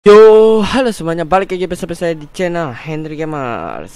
Yo, halo semuanya, balik lagi bersama saya di channel Henry Gamers.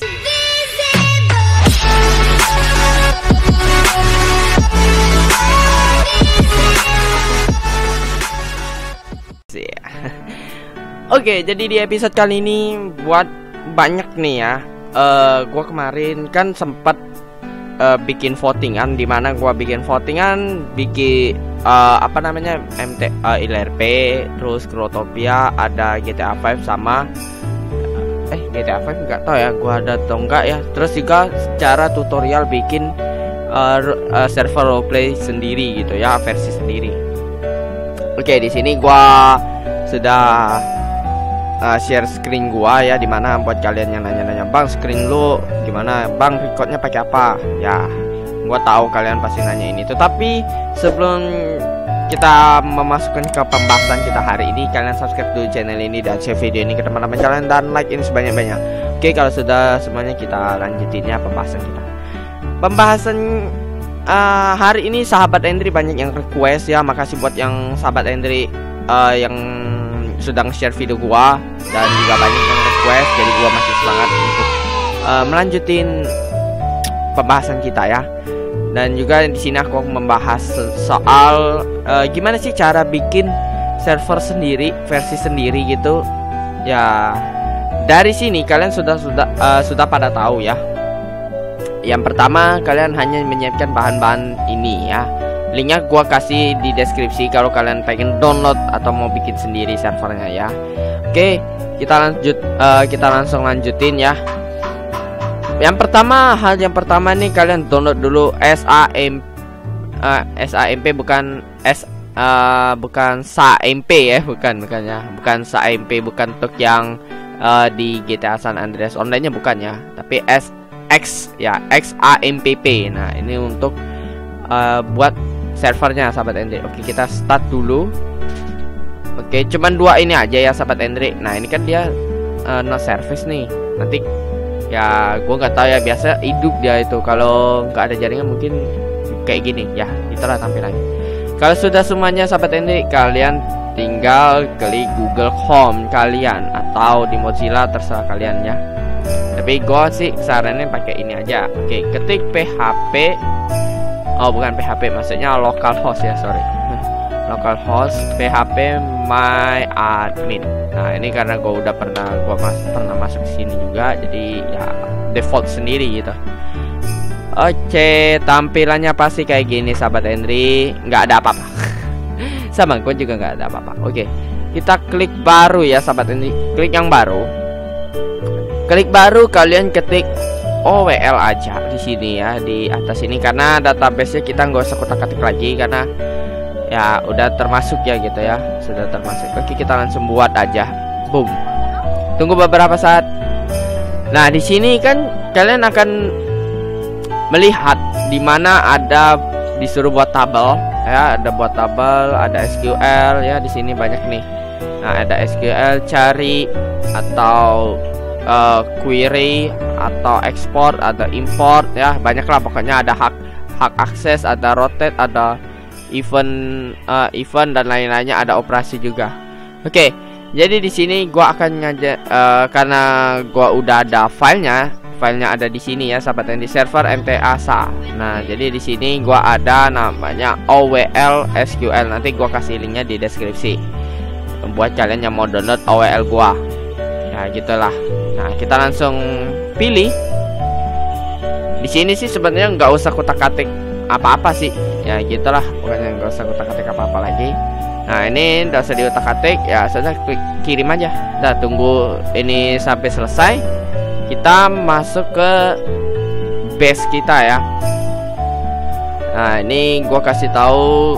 Oke, jadi di episode kali ini buat banyak nih ya. Gua kemarin kan sempat bikin votingan, dimana gua bikin votingan, bikin apa namanya LRP, terus Growtopia, ada GTA 5 sama GTA 5 nggak tahu ya gua ada atau enggak ya. Terus juga secara tutorial bikin server roleplay sendiri gitu ya, versi sendiri. Oke, di sini gua sudah share screen gua ya, dimana buat kalian yang nanya-nanya, "Bang, screen lu gimana? Bang, recordnya pakai apa?" Ya, gua tahu kalian pasti nanya ini. Tetapi sebelum kita memasukkan ke pembahasan kita hari ini, kalian subscribe dulu channel ini dan share video ini ke teman-teman kalian dan like ini sebanyak-banyak. Oke, kalau sudah semuanya, kita lanjutin ya pembahasan kita. Pembahasan hari ini sahabat Endri banyak yang request ya. Makasih buat yang sahabat Endri yang sudah share video gua, dan juga banyak yang request. Jadi gua masih semangat untuk melanjutin pembahasan kita ya. Dan juga di sini aku membahas soal gimana sih cara bikin server sendiri, versi sendiri gitu. Ya, dari sini kalian sudah pada tahu ya. Yang pertama, kalian hanya menyiapkan bahan-bahan ini ya. Linknya gua kasih di deskripsi kalau kalian pengen download atau mau bikin sendiri servernya ya. Oke, kita langsung lanjutin ya. Hal yang pertama nih, kalian download dulu SAMP, bukan SAMP ya, bukan SAMP, bukan untuk yang di GTA San Andreas online-nya bukan ya, tapi SX ya, XAMPP. Nah, ini untuk buat servernya sahabat Andre. Oke, kita start dulu. Oke, cuman dua ini aja ya sahabat Andre. Nah, ini kan dia no service nih. Nanti ya gue nggak tahu ya, biasa hidup dia itu kalau nggak ada jaringan mungkin kayak gini ya. Itulah tampilannya. Kalau sudah semuanya sahabat Andre, kalian tinggal klik Google Chrome kalian atau di Mozilla, terserah kalian ya. Tapi gue sih sarannya pakai ini aja. Oke, ketik PHP. Oh, bukan PHP, maksudnya localhost ya, sorry. Localhost PHP my admin. Nah, ini karena gue udah pernah masuk ke sini juga, jadi ya default sendiri gitu. Oke, tampilannya pasti kayak gini sahabat Henry, nggak ada apa-apa. Sama gue juga nggak ada apa-apa. Oke, kita klik baru ya sahabat Henry, klik yang baru. Klik baru, kalian ketik OWL aja di sini ya, di atas ini, karena database-nya kita nggak usah kotak-katik lagi karena ya udah termasuk ya gitu ya, sudah termasuk. Oke, kita langsung buat aja. Boom. Tunggu beberapa saat. Nah, di sini kan kalian akan melihat di mana ada disuruh buat tabel ya, ada buat tabel, ada SQL ya, di sini banyak nih. Nah, ada SQL, cari atau query atau export, ada import ya, banyak lah pokoknya. Ada hak akses, ada rotate, ada event dan lain-lainnya, ada operasi juga. Oke, jadi di sini gua akan karena gua udah ada filenya ada di sini ya sahabat, yang di server MTASA. Nah, jadi di sini gua ada namanya OWL SQL. Nanti gua kasih linknya di deskripsi buat kalian yang mau download OWL gua. Ya gitulah. Nah, kita langsung pilih. Di sini sih sebenarnya nggak usah kotak-katik apa-apa sih. Ya gitulah, pokoknya nggak usah kotak-katik apa-apa lagi. Nah, ini nggak usah diotak-atik ya, sudah klik kirim aja. Udah, tunggu ini sampai selesai. Kita masuk ke base kita ya. Nah, ini gua kasih tahu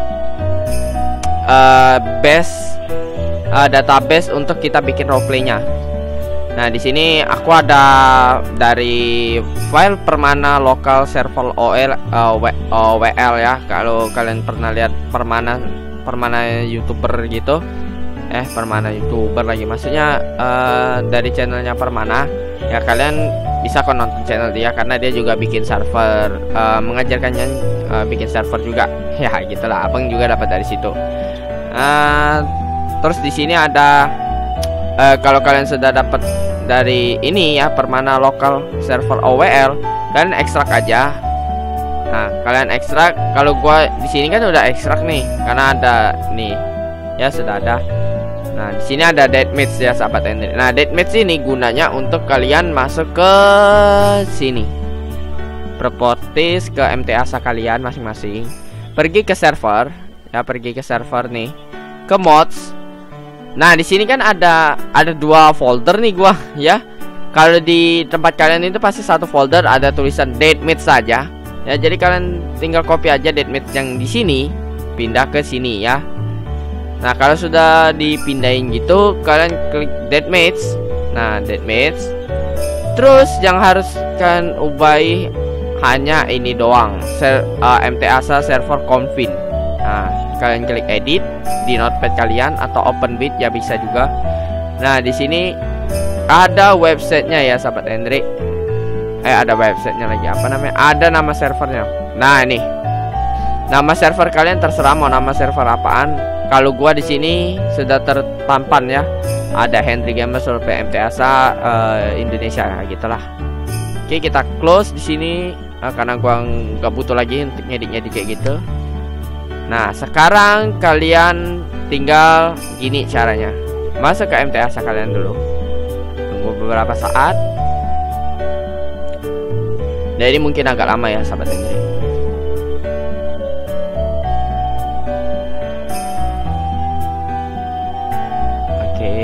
database untuk kita bikin roleplaynya. Nah, di sini aku ada dari file permana local server OWL ya. Kalau kalian pernah lihat permana YouTuber gitu, permana YouTuber lagi, maksudnya dari channelnya Permana ya, kalian bisa kok nonton channel dia karena dia juga bikin server, mengajarkannya bikin server juga. Ya gitulah, abang juga dapat dari situ. Terus di sini ada kalau kalian sudah dapat dari ini ya, Permana Local Server OWL, kalian ekstrak aja. Nah, kalian ekstrak. Kalau gua di sini kan udah ekstrak nih, karena ada nih ya, sudah ada. Nah, di sini ada deathmatch ya sahabat Hendrik. Nah, deathmatch ini gunanya untuk kalian masuk ke sini, properties, ke MTASA kalian masing-masing, pergi ke server ya, pergi ke server nih, ke mods. Nah, di sini kan ada 2 folder nih gua ya. Kalau di tempat kalian itu pasti satu folder ada tulisan deathmatch saja ya. Jadi kalian tinggal copy aja deathmatch yang di sini, pindah ke sini ya. Nah, kalau sudah dipindahin gitu, kalian klik deathmatch. Nah, deathmatch. Terus yang harus kalian ubahi hanya ini doang, MTASA server config. Nah, kalian klik edit di notepad kalian atau open bit ya, bisa juga. Nah, di sini ada websitenya ya sahabat Hendrik. Ada websitenya lagi, apa namanya? Ada nama servernya. Nah, ini nama server kalian terserah mau nama server apaan. Kalau gua di sini sudah terpampang ya, ada Hendrik Gamers MTASA Indonesia gitulah. Oke, kita close di sini karena gua nggak butuh lagi untuk ngedit-ngedit kayak gitu. Nah, sekarang kalian tinggal gini caranya. Masuk ke MTASA kalian dulu. Tunggu beberapa saat. Nah, ini mungkin agak lama ya sahabat Hendrik. Oke.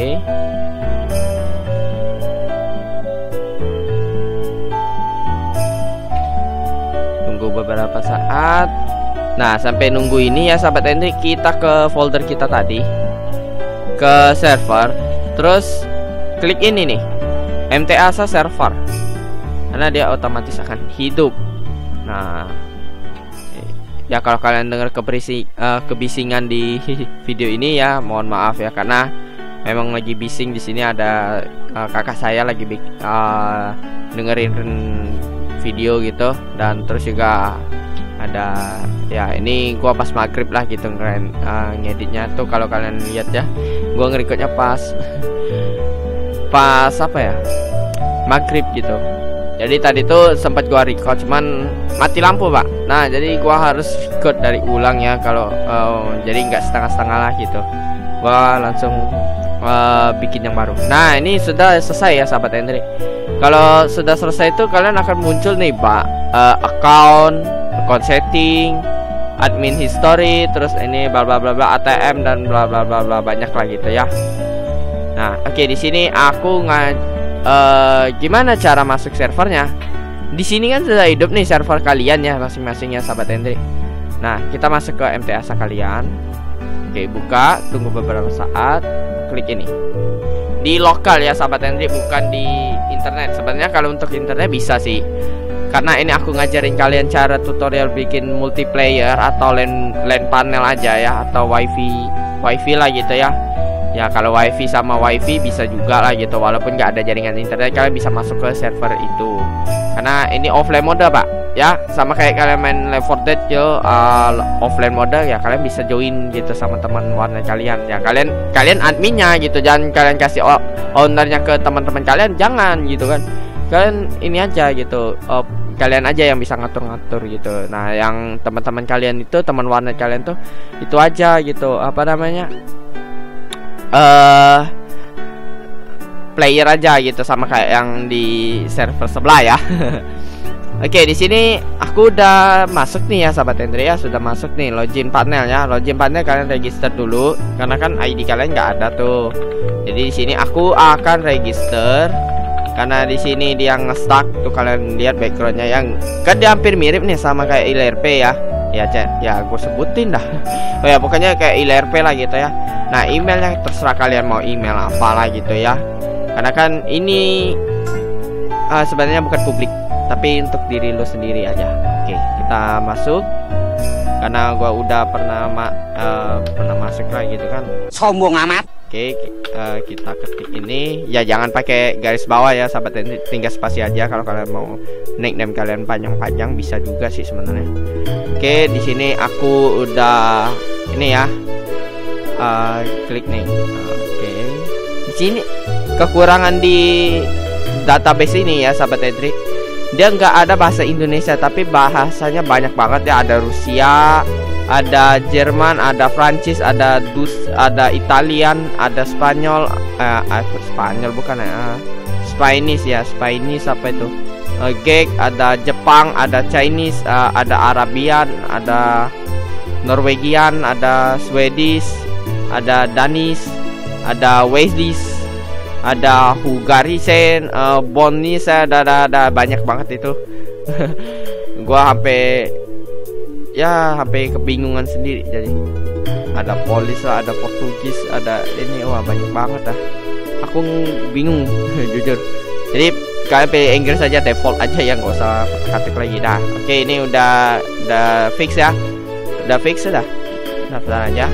Tunggu beberapa saat. Nah, sampai nunggu ini ya sahabat Hendrik, kita ke folder kita tadi, ke server, terus klik ini nih, MTASA server, karena dia otomatis akan hidup. Nah, ya kalau kalian dengar kebisingan di video ini ya, mohon maaf ya, karena memang lagi bising. Di sini ada kakak saya lagi dengerin video gitu, dan terus juga ada ya, ini gua pas maghrib lah gitu ngeditnya tuh. Kalau kalian lihat ya, gua ngerekodnya pas apa ya, maghrib gitu. Jadi tadi tuh sempat gua record cuman mati lampu pak. Nah, jadi gua harus record dari ulang ya, kalau jadi nggak setengah-setengah lah gitu. Gua langsung bikin yang baru. Nah, ini sudah selesai ya sahabat Hendrik. Kalau sudah selesai itu kalian akan muncul nih pak, account setting, admin history, terus ini bla bla bla bla, ATM dan bla bla bla bla, banyak lah gitu ya. Nah, oke, di sini aku gimana cara masuk servernya. Di sini kan sudah hidup nih server kalian ya masing-masing ya sahabat Hendrik. Nah, kita masuk ke MTASA kalian. Oke, buka, tunggu beberapa saat, klik ini. Di lokal ya sahabat Hendrik, bukan di internet. Sebenarnya kalau untuk internet bisa sih, karena ini aku ngajarin kalian cara tutorial bikin multiplayer atau LAN panel aja ya, atau wifi lah gitu ya. Ya, kalau wifi sama wifi bisa juga lah gitu, walaupun nggak ada jaringan internet kalian bisa masuk ke server itu. Karena ini offline mode pak ya, sama kayak kalian main Left 4 Dead yo, offline mode ya, kalian bisa join gitu sama teman warnet kalian ya. Kalian adminnya gitu, jangan kalian kasih ownernya ke teman-teman kalian, jangan gitu kan. Kalian ini aja gitu, kalian aja yang bisa ngatur-ngatur gitu. Nah, yang teman-teman kalian itu, teman warnet kalian tuh itu aja gitu, apa namanya, player aja gitu, sama kayak yang di server sebelah ya. Oke, di sini aku udah masuk nih ya sahabat Hendrik ya, sudah masuk nih login panel ya. Login panel kalian register dulu, karena kan ID kalian nggak ada tuh. Jadi di sini aku akan register. Karena di sini dia nge-stuck tuh, kalian lihat backgroundnya yang kan dia hampir mirip nih sama kayak ILRP ya. Ya gue sebutin dah. Oh ya, pokoknya kayak ILRP lah gitu ya. Nah, emailnya terserah kalian mau email apalah gitu ya. Karena kan ini sebenarnya bukan publik, tapi untuk diri lo sendiri aja. Oke, kita masuk. Karena gue udah pernah masuk lah gitu kan. Sombong amat. Oke, kita ketik ini ya, jangan pakai garis bawah ya sahabat, tinggal spasi aja. Kalau kalian mau nickname kalian panjang-panjang bisa juga sih sebenarnya. Oke, di sini aku udah ini ya, klik nih. Oke, di Di sini kekurangan di database ini ya sahabat Hendrik, dia nggak ada bahasa Indonesia tapi bahasanya banyak banget ya. Ada Rusia, ada Jerman, ada Prancis, ada Italian, ada Spanyol, Spanyol bukan ya, Spanish ya, Spanish apa itu, Gek, ada Jepang, ada Chinese, ada Arabian, ada Norwegian, ada Swedish, ada Danish, ada Wesdish, ada Hungarisen, Bonis, ada banyak banget itu. Gua sampai kebingungan sendiri. Jadi ada Polis lah, ada Portugis, ada ini, wah banyak banget dah. Aku bingung jujur. Jadi kalian pilih Inggris saja, default aja ya, nggak usah ketik lagi dah. Oke, ini udah fix ya. Udah fix sudah. Daftar aja.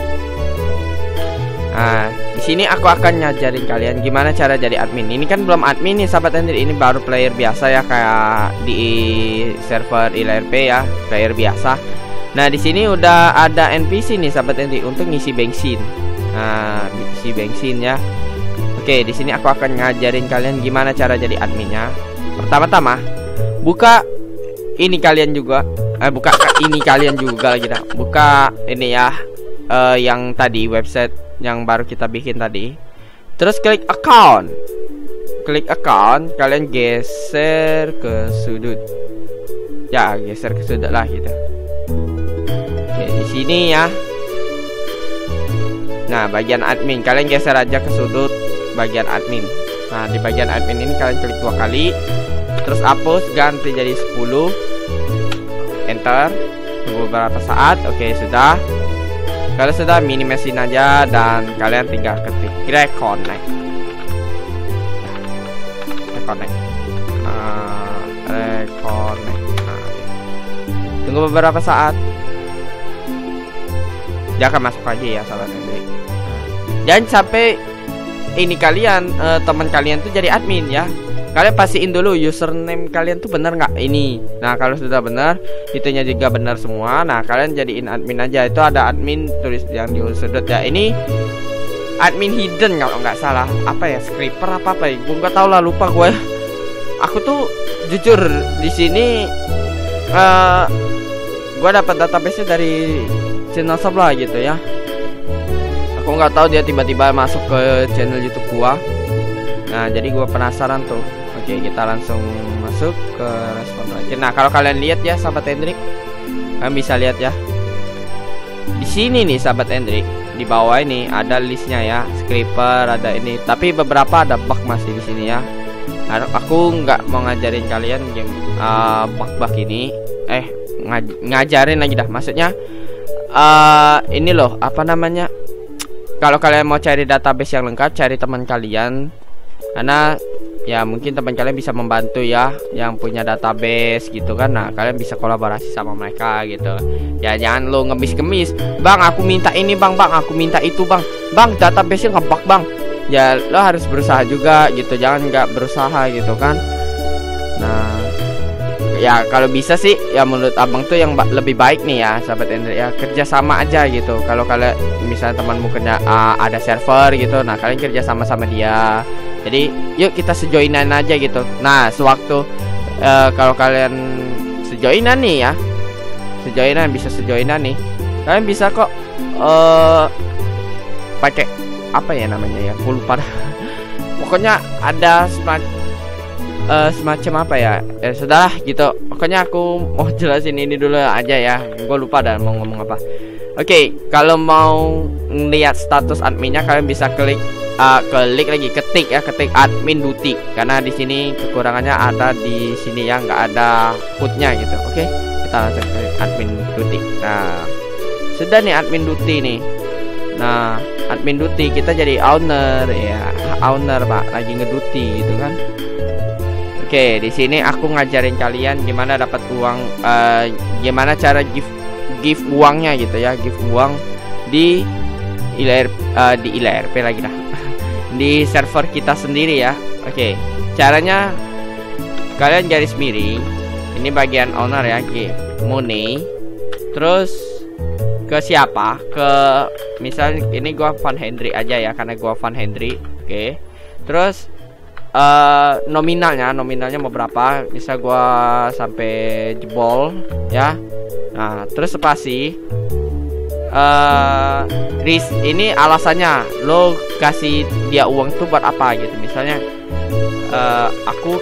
Nah, di sini aku akan ngajarin kalian gimana cara jadi admin. Ini kan belum admin nih sahabat Hendrik, ini baru player biasa ya, kayak di server ILRP ya, player biasa. Nah, di sini udah ada NPC nih sahabat Hendrik untuk ngisi bensin. Nah, isi bensin ya. Oke, di sini aku akan ngajarin kalian gimana cara jadi adminnya. Pertama-tama, buka ini kalian juga, buka ini kalian juga lagi dah. Buka ini ya, yang tadi website yang baru kita bikin tadi. Terus klik account. Klik account, kalian geser ke sudut. Ya, geser ke sudut lah gitu. Oke, di sini ya. Nah, bagian admin kalian geser aja ke sudut bagian admin. Nah, di bagian admin ini kalian klik 2 kali. Terus hapus, ganti jadi 10. Enter. Tunggu beberapa saat. Oke, sudah. Kalau sudah, minimisin aja dan kalian tinggal ketik reconnect. Reconnect. Tunggu beberapa saat. Dia akan masuk lagi ya sahabat Hendrik. Jangan sampai ini kalian, teman kalian tuh jadi admin ya. Kalian pastiin dulu username kalian tuh bener nggak ini. Nah, kalau sudah benar, itunya juga benar semua. Nah, kalian jadiin admin aja. Itu ada admin tulis yang di sudut ya. Ini admin hidden kalau nggak salah. Apa ya, scriper apa ya? Gue nggak tahu lah, lupa gue. Aku tuh jujur di sini, gue dapat database-nya dari channel sebelah gitu ya. Aku nggak tahu dia tiba-tiba masuk ke channel YouTube gua. Nah, jadi gue penasaran tuh. Oke, kita langsung masuk ke respon terakhir. Nah, kalau kalian lihat ya sahabat Hendrik, kalian bisa lihat ya. Di sini nih sahabat Hendrik, di bawah ini ada listnya ya, scriper ada ini. Tapi beberapa ada bug masih di sini ya. Nah, aku nggak mau ngajarin kalian game bug-bug ini. Ngajarin lagi dah. Maksudnya ini loh, apa namanya? Kalau kalian mau cari database yang lengkap, cari teman kalian. Karena ya mungkin teman kalian bisa membantu ya, yang punya database gitu kan. Nah, kalian bisa kolaborasi sama mereka gitu. Ya jangan lo ngemis-ngemis, bang aku minta ini bang, aku minta itu bang, database-nya ngebug bang. Ya lo harus berusaha juga gitu, jangan nggak berusaha gitu kan. Nah, ya kalau bisa sih ya menurut abang tuh yang lebih baik nih ya sahabat Hendrik ya, kerja sama aja gitu. Kalau kalian misalnya temanmu kerja ada server gitu, nah kalian kerja sama dia. Jadi yuk kita sejoinan aja gitu. Nah, sewaktu kalau kalian sejoinan nih ya, bisa sejoinan nih, kalian bisa kok pakai apa ya namanya ya, aku lupa. Pokoknya ada semacam apa ya, sudahlah gitu. Pokoknya aku mau jelasin ini dulu aja ya, gue lupa dan mau ngomong apa. Oke, kalau mau lihat status adminnya kalian bisa klik ketik admin duty, karena di sini kekurangannya ada di sini ya, nggak ada HUD-nya gitu. Oke, kita langsung klik admin duty. Nah, sudah nih admin duty nih. Nah, admin duty kita jadi owner ya, owner pak, lagi ngeduty gitu kan. Oke, di sini aku ngajarin kalian gimana dapat uang, gimana cara give uangnya gitu ya, give uang di ILRP lagi dah. Di server kita sendiri ya. Oke, caranya kalian garis miring, ini bagian owner ya, give money, terus ke siapa, ke misalnya ini gua Van Hendrik aja ya, karena gua Van Hendrik. Oke, Oke. Terus nominalnya mau berapa? Bisa gua sampai jebol ya. Nah, terus spasi. Ini alasannya lo kasih dia uang tuh buat apa gitu. Misalnya aku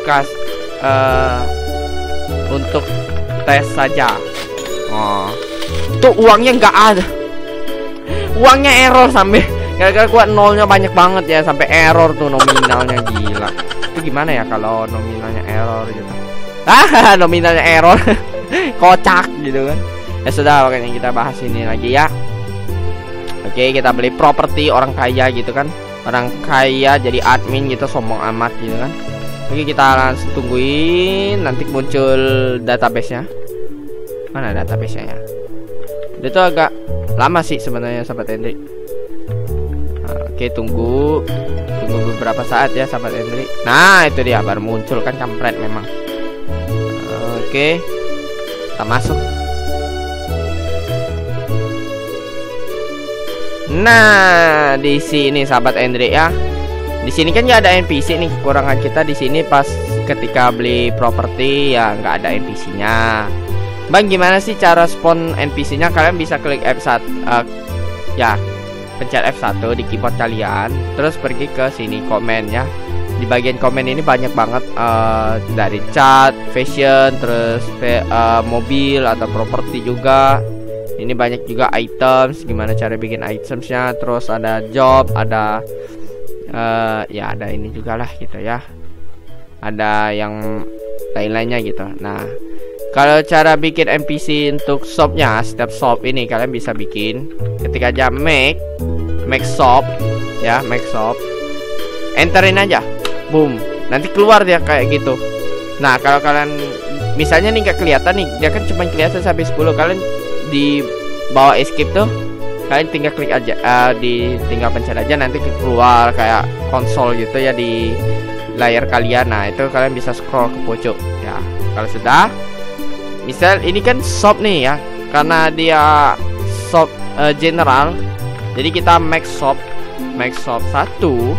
untuk tes saja. Oh, tuh uangnya nggak ada. Uangnya error sampai gara-gara gua nolnya banyak banget ya, sampai error tuh nominalnya, gila. Itu gimana ya kalau nominalnya error gitu? Nominalnya error. Kocak gitu kan. Ya sudah, makanya kita bahas ini lagi ya. Oke, kita beli properti orang kaya gitu kan. Orang kaya jadi admin gitu, sombong amat gitu kan. Oke, kita langsung tungguin nanti muncul database-nya. Mana database-nya ya? Itu agak lama sih sebenarnya sahabat Hendrik. Oke, tunggu beberapa saat ya sahabat Hendrik. Nah, itu dia baru muncul kan, kampret memang. Oke, kita masuk. Nah, di sini sahabat Hendrik ya. Di sini kan nggak ada NPC nih, kekurangan kita di sini pas ketika beli properti ya nggak ada NPC-nya. Bang, gimana sih cara spawn NPC-nya? Kalian bisa klik F1, ya, pencet F1 di keyboard kalian, terus pergi ke sini komen ya. Di bagian komen ini banyak banget dari chat, fashion, terus mobil atau properti juga. Ini banyak juga items, gimana cara bikin itemsnya, terus ada job, ada ya ada ini juga lah gitu ya. Ada yang lain-lainnya gitu. Nah, kalau cara bikin NPC untuk shopnya, setiap shop ini kalian bisa bikin ketika aja make shop ya, make shop, enterin aja, boom, nanti keluar dia kayak gitu. Nah, kalau kalian misalnya nih nggak kelihatan nih, dia kan cuma kelihatan sampai 10, kalian di bawah escape tuh kalian tinggal klik aja, tinggal pencet aja, nanti keluar kayak konsol gitu ya di layar kalian. Nah, itu kalian bisa scroll ke pojok ya. Kalau sudah, misal ini kan shop nih ya, karena dia shop general, jadi kita make shop 1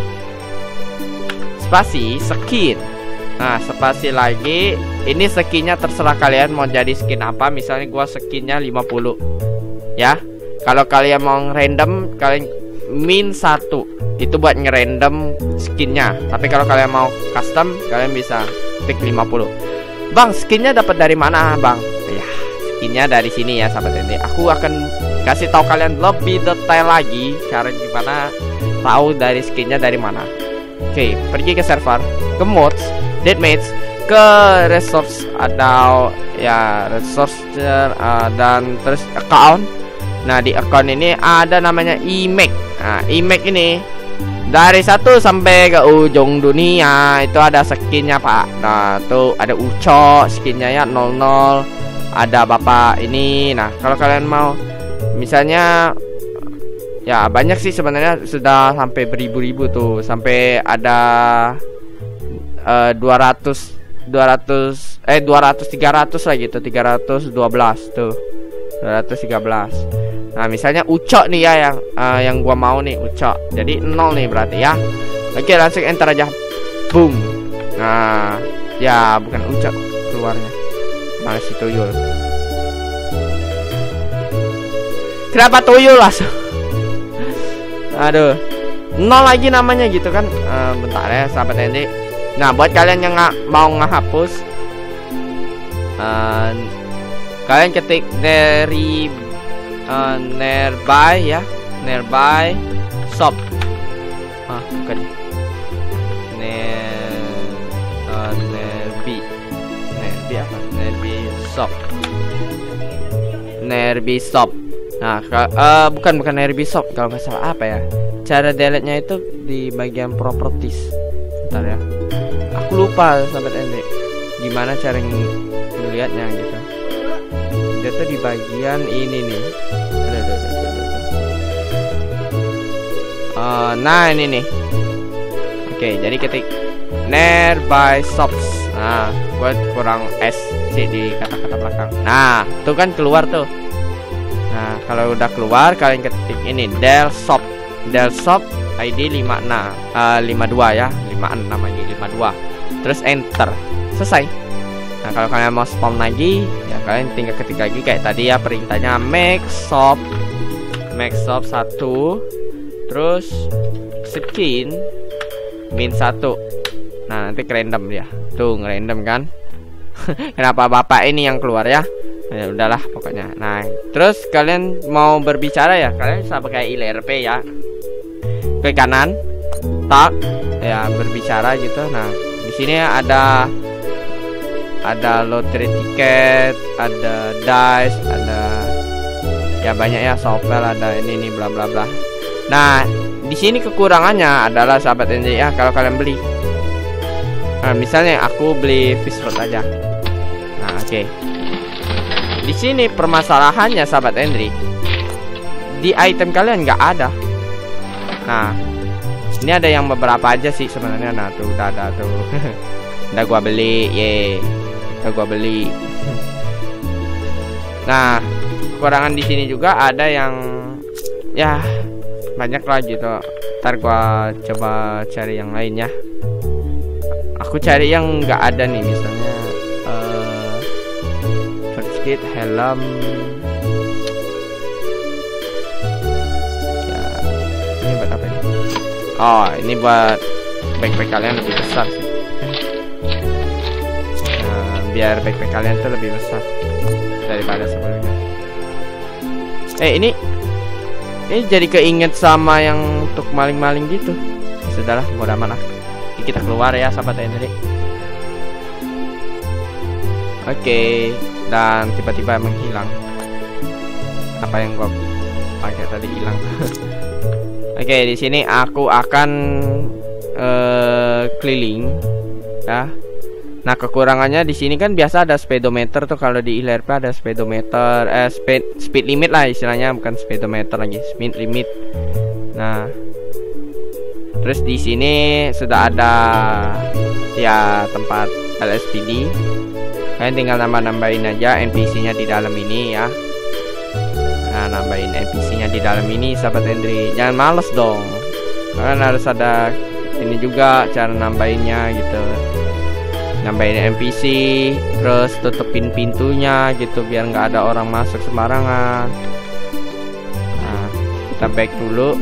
spasi skin. Nah, spasi lagi, ini skinnya terserah kalian mau jadi skin apa. Misalnya gua skinnya 50 ya. Kalau kalian mau random, kalian min 1 itu buat ngerandom skinnya. Tapi kalau kalian mau custom, kalian bisa pick 50. Bang, skinnya dapat dari mana, Bang? Ya, skinnya dari sini ya, sahabat ini. Aku akan kasih tahu kalian lebih detail lagi cara gimana tahu dari skinnya dari mana. Oke, pergi ke server, ke mods, deathmatch, ke resource atau ya resource dan terus account. Nah, di account ini ada namanya iMac. Nah, iMac ini dari 1 sampai ke ujung dunia itu ada skinnya, Pak. Nah, tuh ada Uco skinnya ya 00. Ada Bapak ini. Nah, kalau kalian mau misalnya ya banyak sih sebenarnya, sudah sampai beribu-ribu tuh, sampai ada 200 300 lah gitu, 312 tuh, 213. Nah, misalnya Ucok nih ya yang gua mau nih, Ucok. Jadi 0 nih berarti ya. Oke, langsung enter aja. Boom. Nah, ya bukan Ucok keluarnya. Malah si tuyul. Kenapa tuyul langsung? Aduh. 0 lagi namanya gitu kan. Bentar ya, sahabat Hendy. Nah, buat kalian yang mau ngehapus, kalian ketik dari nearby ya, nearby shop. Bukan nearby apa? Nearby shop. Nah, bukan nearby shop kalau nggak salah. Apa ya? Cara delete-nya itu di bagian properties. Bentar ya. Aku lupa, sahabat Hendrik, gimana cara ngelihatnya gitu. Dia tuh di bagian ini nih. Nah, ini nih. Oke, jadi ketik nearby shops. Nah, buat kurang S sih di kata-kata belakang. Nah, tuh kan keluar tuh. Nah, kalau udah keluar, kalian ketik ini Del Shop ID 52 ya, 56 lagi 52. Terus enter. Selesai. Nah, kalau kalian mau spawn lagi, ya kalian tinggal ketik lagi kayak tadi ya, perintahnya make shop 1, terus skin -1. Nah, nanti random dia. Tuh, ngerandom kan? Kenapa bapak ini yang keluar ya? Ya udahlah pokoknya. Nah, terus kalian mau berbicara ya, kalian bisa pakai ILRP ya. Ke kanan, tak ya berbicara gitu. Nah, di sini ada lottery tiket, ada dice, ada ya banyak ya, sopel, ada ini bla bla bla. Nah, di sini kekurangannya adalah sahabat NJ ya, kalau kalian beli. Nah, misalnya aku beli fish rod aja. Nah, oke. Di sini permasalahannya sahabat Henry, di item kalian nggak ada. Nah, ini ada yang beberapa aja sih sebenarnya. Nah, tuh udah ada tuh. Udah gua beli, udah gua beli. Nah, kekurangan di sini juga ada yang ya banyak lah gitu. Ntar gua coba cari yang lain ya. Aku cari yang nggak ada nih, misalnya kit helm ya. Ini buat apa ini? Oh, ini buat backpack kalian lebih besar sih. Nah, biar backpack kalian tuh lebih besar daripada sebelumnya. Ini jadi keinget sama yang untuk maling-maling gitu. Sudahlah, bodo amat lah. Kita keluar ya sahabat Henry. Oke. Dan tiba-tiba menghilang. Apa yang gua pakai tadi hilang. Oke, di sini aku akan keliling ya. Nah, kekurangannya di sini kan biasa ada speedometer tuh, kalau di ILRP ada speedometer, speed limit lah istilahnya, bukan speedometer lagi, speed limit. Nah, terus di sini sudah ada ya tempat LSPD. Kalian tinggal nambahin aja NPC-nya di dalam ini ya. Nah, nambahin NPC-nya di dalam ini sahabat Henry. Jangan males dong. Kalian harus ada ini juga cara nambahinnya gitu. Nambahin NPC, terus tutupin pintunya gitu biar nggak ada orang masuk sembarangan. Nah, kita back dulu.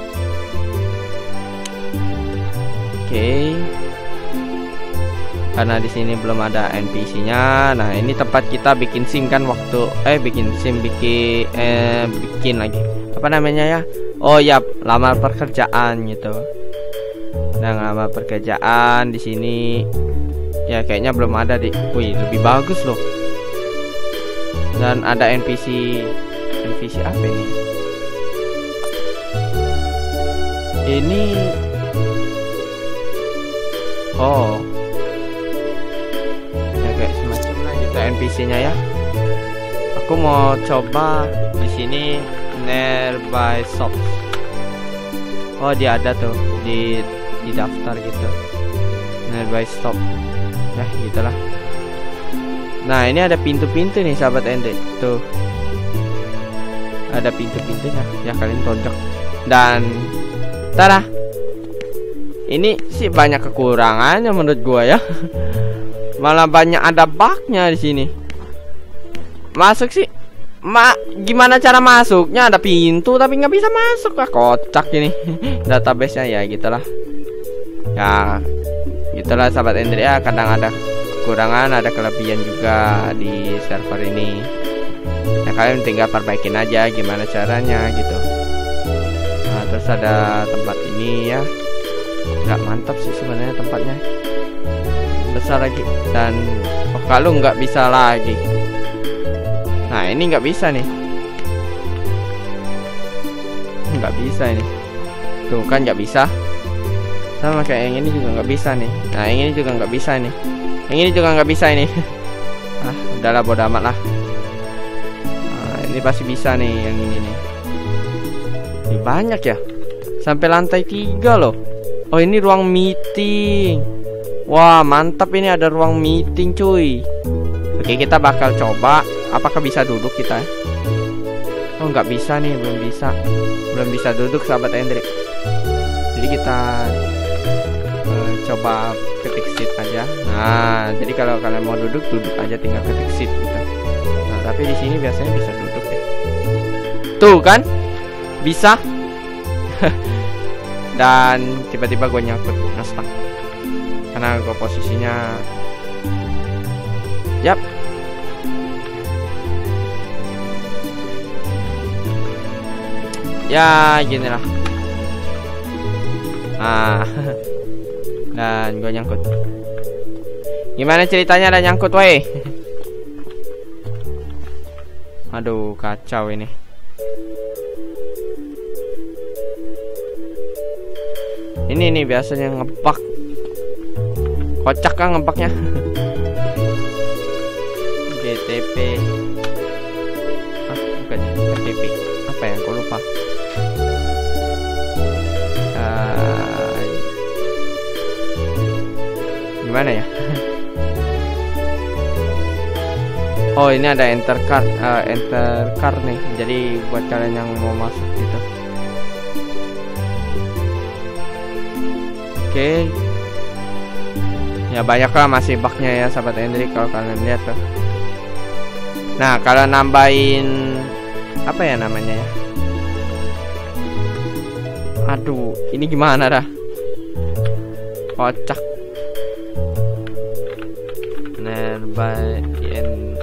Oke. Karena di sini belum ada NPC-nya. Nah, ini tempat kita bikin SIM kan waktu bikin lagi. Apa namanya ya? Oh ya, lamar pekerjaan gitu. Nah, lamar pekerjaan di sini ya kayaknya belum ada di. Wih, lebih bagus loh. Dan ada NPC apa ini? Ini NPC-nya ya. Aku mau coba di sini nearby shop. Oh, dia ada tuh di daftar gitu. Nearby shop. Ya, gitulah. Nah, ini ada pintu-pintu nih sahabat Ende. Tuh. Ada pintu-pintunya. Ya, kalian tonjok. Dan tada. Ini sih banyak kekurangannya menurut gua ya. Malah banyak ada bugnya di sini. Masuk sih, gimana cara masuknya? Ada pintu tapi nggak bisa masuk. Kocak ini. Database-nya ya gitulah. Ya gitulah sahabat Andrea. Kadang ada kekurangan, ada kelebihan juga di server ini. Nah, kalian tinggal perbaikin aja gimana caranya gitu. Nah, terus ada tempat ini ya. Nggak mantap sih sebenarnya tempatnya. Besar lagi dan kalau nggak bisa lagi. Nah, ini nggak bisa nih, nggak bisa ini. Tuh kan nggak bisa. Sama kayak yang ini juga nggak bisa nih. Nah, yang ini juga nggak bisa nih. Yang ini juga nggak bisa ini. Ah, udahlah bodo amat lah. Nah, ini pasti bisa nih yang ini nih. Ini banyak ya, sampai lantai 3 loh. Oh, ini ruang meeting. Wah, mantap, ini ada ruang meeting cuy. Oke, kita bakal coba. Apakah bisa duduk kita? Oh, nggak bisa nih, belum bisa duduk sahabat Hendrik. Di Jadi kita coba ketik seat aja. Nah, jadi kalau kalian mau duduk aja, tinggal ketik seat gitu. Nah, tapi di sini biasanya bisa duduk deh. Tuh kan? Bisa. Dan tiba-tiba gue nyangkut ngestak karena gue posisinya yap. Ya gini lah. Dan gue nyangkut. Gimana ceritanya ada nyangkut weh? Aduh kacau ini. Ini biasanya ngebug. Kocak kan ngebugnya. GTP. Bukan GTP. Apa ya? Kok lupa. Gimana ya? Oh ini ada enter card nih. Jadi buat kalian yang mau masuk gitu. Oke. Ya banyak lah masih bugnya ya sahabat Hendrik kalau kalian lihat tuh. Nah kalau nambahin apa ya namanya ya? Aduh ini gimana dah? Kocak. Nearby INT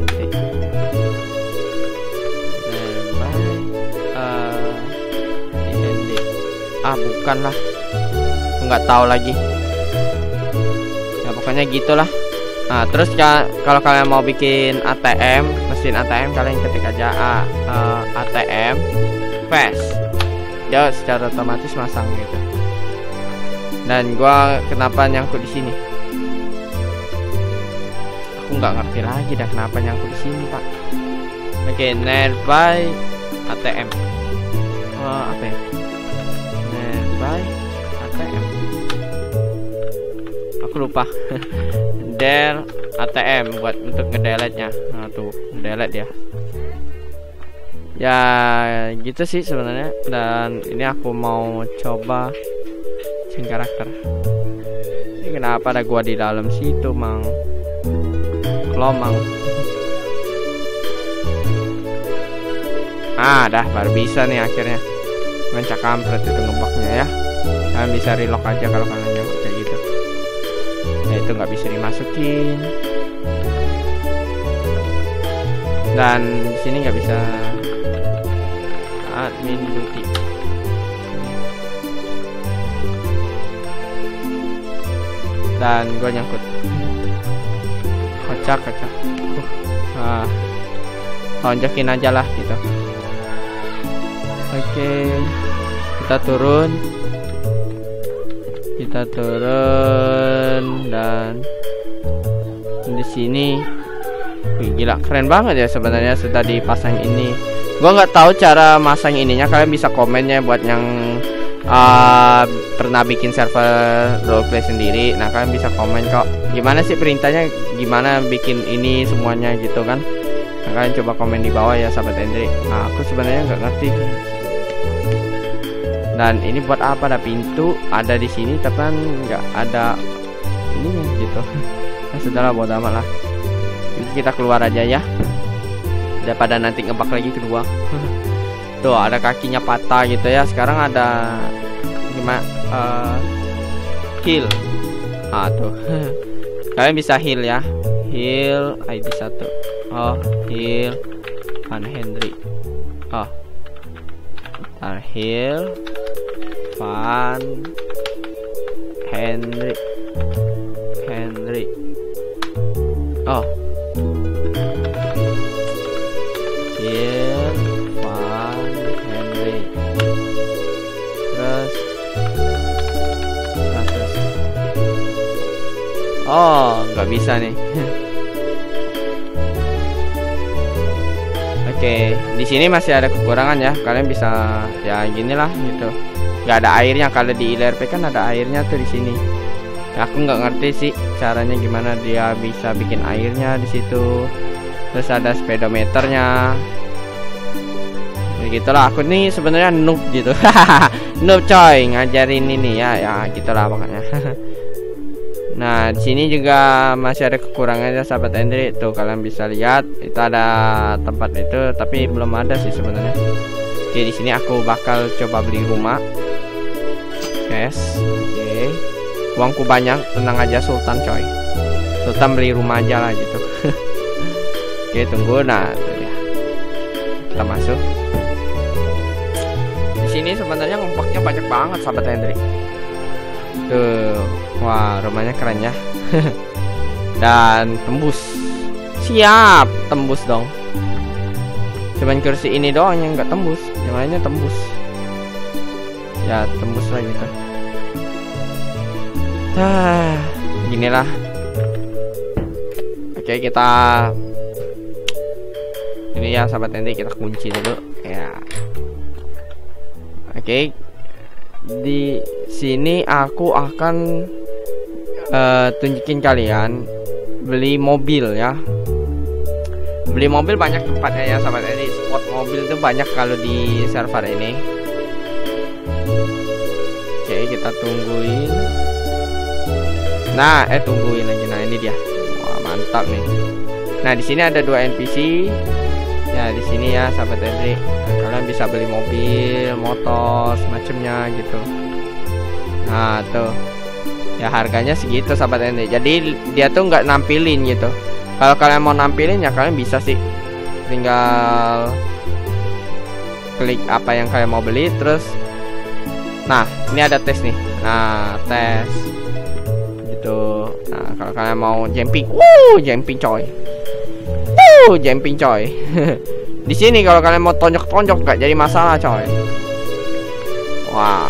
IND. Bukan lah, nggak tahu lagi ya, pokoknya gitulah. Nah terus kalau kalian mau bikin ATM, mesin ATM, kalian ketik aja ATM fast, dia secara otomatis masang gitu. Dan gua kenapa nyangkut di sini, aku nggak ngerti lagi dah kenapa nyangkut di sini pak. Oke, nearby ATM. Apa ya? Nearby ATM. Aku lupa. Del ATM buat untuk ngedelete-nya. Nah tuh, delete dia. Ya gitu sih sebenarnya. Dan ini aku mau coba change karakter. Ini kenapa ada gua di dalam situ, Mang? Lomang. Dah baru bisa nih akhirnya. Mencak kampret itu ngebugnya ya. Kalian bisa relock aja kalau kalian nyangkut kayak gitu. Nah itu nggak bisa dimasukin. Dan di sini nggak bisa admin duty. Dan gue nyangkut. Kocak. Lonjakin aja lah gitu. Oke, kita turun dan di sini, wih, gila keren banget ya sebenarnya sudah dipasang ini. Gua nggak tahu cara masang ininya, kalian bisa komennya buat yang pernah bikin server roleplay sendiri. Nah kalian bisa komen kok gimana sih perintahnya, gimana bikin ini semuanya gitu kan. Nah, kalian coba komen di bawah ya sahabat Hendrik. Nah aku sebenarnya nggak ngerti. Dan ini buat apa, ada pintu ada di sini tapi kan nggak ada ininya gitu. Nah sudahlah, bodo amat lah. Jadi kita keluar aja ya, daripada nanti ngebug lagi kedua. Tuh ada kakinya patah gitu ya. Sekarang ada gimana heal. Tuh kalian bisa heal ya, heal ID 1. Heal Van Hendrik. Heal Van Hendrik. Heal Van Hendrik. Terus 100. Nggak bisa nih. Oke, di sini masih ada kekurangan ya. Kalian bisa ya ginilah gitu. Gak ada airnya. Kalau di ILRP kan ada airnya tuh di sini. Ya, aku nggak ngerti sih caranya gimana dia bisa bikin airnya di situ. Terus ada speedometernya. gitulah, aku nih sebenarnya noob gitu. Noob coy, ngajarin ini ya gitulah pokoknya. Nah, di sini juga masih ada kekurangannya sahabat Hendrik. Tuh kalian bisa lihat, itu ada tempat itu, tapi belum ada sih sebenarnya. Oke, di sini aku bakal coba beli rumah. Yes, oke. Uangku banyak, tenang aja Sultan coy. Sultan beli rumah aja lah gitu. Oke, tunggu. Nah, tuh ya. Kita masuk. Di sini sebenarnya ngompaknya banyak banget sahabat Hendrik. Tuh, wah rumahnya keren ya. Dan tembus. Siap, tembus dong. Cuman kursi ini doang yang nggak tembus, yang lainnya tembus. Ya tembus lah gitu. Ginilah. Oke, kita ini ya sahabat Hendrik, kita kunci dulu ya. Oke. Di sini aku akan tunjukin kalian beli mobil ya. Beli mobil banyak tempatnya ya sahabat ini. Spot mobil itu banyak kalau di server ini. Oke, kita tungguin. Nah, tungguin lagi. Nah, ini dia. Wah, mantap nih. Nah, di sini ada 2 NPC. Ya, di sini ya sahabat Hendrik. Kalian bisa beli mobil, motor, semacamnya gitu. Nah, tuh. Ya harganya segitu sahabat Hendrik. Jadi dia tuh nggak nampilin gitu. Kalau kalian mau nampilin ya kalian bisa sih. Tinggal klik apa yang kalian mau beli terus. Nah, ini ada tes nih. Nah, tes. Gitu. Nah, kalau kalian mau jumping. Jumping coy. Jumping coy. Di sini kalau kalian mau tonjok-tonjok gak jadi masalah coy. Wah.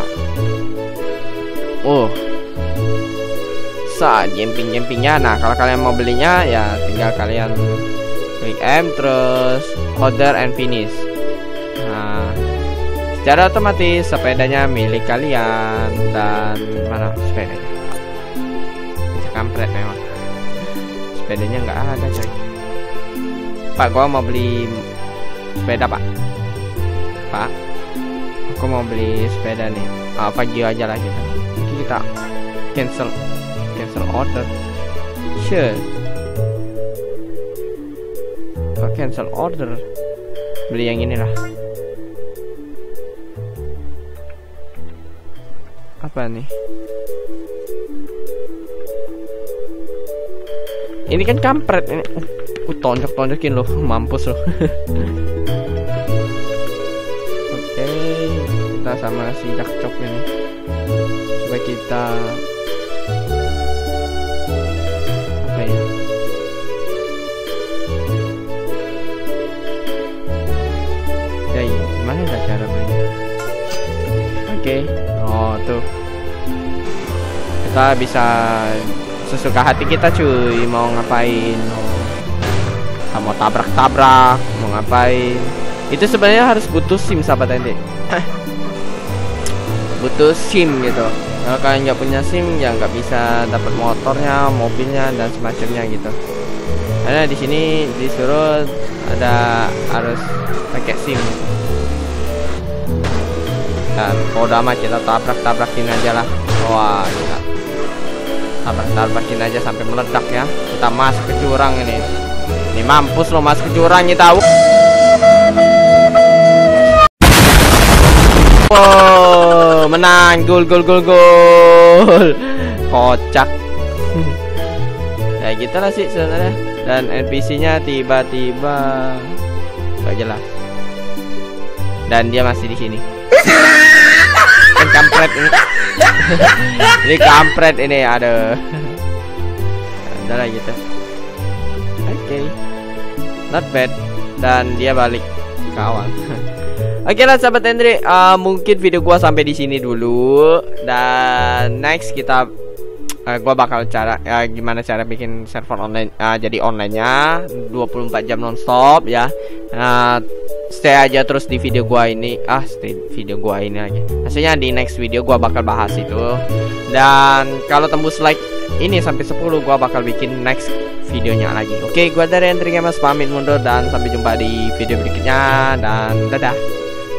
Jumping-jumpingnya. Nah, kalau kalian mau belinya ya tinggal kalian klik M terus order and finish. Nah, secara otomatis sepedanya milik kalian. Dan mana sepedanya? Bisa kampret memang. Sepedanya nggak ada coy. Pak, gua mau beli sepeda pak. Aku mau beli sepeda nih. Apa aja lah kita. Kita cancel order. Sure. Cancel order. Beli yang ini lah. Apa nih? Ini kan kampret ini. Aku tonjok-tonjokin loh, mampus loh. Oke, kita sama si Jakcok ini. Coba kita apa ya? Ya, gimana ya cara belinya? Oke, oh tuh. Kita bisa sesuka hati kita cuy, mau ngapain? Mau tabrak-tabrak, mau ngapain? Itu sebenarnya harus butuh SIM sahabat Hendrik. Butuh SIM gitu. Kalau kalian nggak punya SIM ya nggak bisa dapat motornya, mobilnya dan semacamnya gitu. Karena di sini disuruh ada harus pakai SIM. Dan bodo amat kita tabrak-tabrakin aja lah. Wah, kita tabrak-tabrakin aja sampai meledak ya. Kita masuk ke jurang ini. Ini mampus lo masuk ke jurang kita. Wow, menang, gol. Kocak. Ya gitu lah sih sebenarnya. Dan NPC-nya tiba-tiba gak jelas. Dan dia masih di sini. Kan kampret ini. Ini kampret ini, aduh. Udah lah gitu. Oke. Not bad. Dan dia balik ke awal. Oke lah sahabat Hendrik, mungkin video gua sampai di sini dulu. Dan next kita gua bakal gimana cara bikin server online, jadi online-nya 24 jam nonstop ya. Stay aja terus di video gua ini. Stay video gua ini lagi. Hasilnya di next video gua bakal bahas itu. Dan kalau tembus like ini sampai 10 gua bakal bikin next videonya lagi. Oke, gua dari Hendrik Gamers pamit mundur dan sampai jumpa di video berikutnya dan dadah.